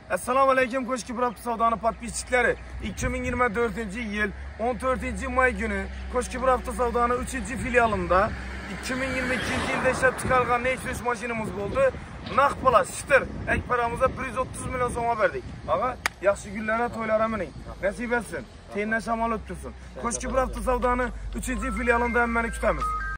Assalomu alaykum Ko'shki Pravda savdoni podpischiklari. 2024-yil 14-may kuni Ko'shki Pravda savdoni 3-filialida 2022-yilda ishlab chiqarilgan Nexus mashinamiz bo'ldi. Naq pul, shitir, ekparamizga 130 million so'm berdik. Aga, yaxshi kunlarda to'ylara mining. Nasib etsin. Tenna shamol o'ttirsin. Ko'shki Pravda savdoni 3-filialida hammani kutamiz.